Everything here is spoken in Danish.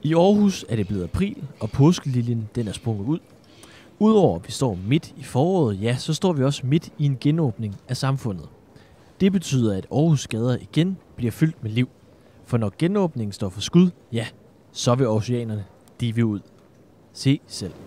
I Aarhus er det blevet april, og påskeliljen den er sprunget ud. Udover at vi står midt i foråret, ja, så står vi også midt i en genåbning af samfundet. Det betyder, at Aarhus gader igen bliver fyldt med liv. For når genåbningen står for skud, ja, så vil aarhusianerne, de vil ud. Se selv.